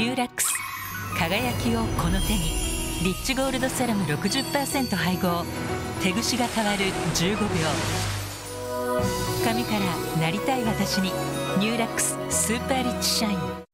ニューラックス輝きをこの手に。リッチゴールドセラム 60% 配合。手ぐしが変わる15秒。髪からなりたい私に。ニューラックススーパーリッチシャイン。